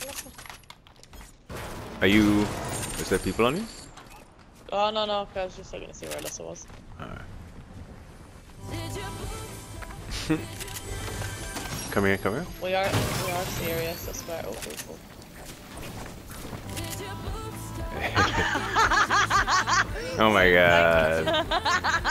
Are you... Is there people on you? Oh no, no, okay, I was just looking to see where Alyssa was. Alright. Come here, come here. We are serious, I swear. Oh, people. Oh my god.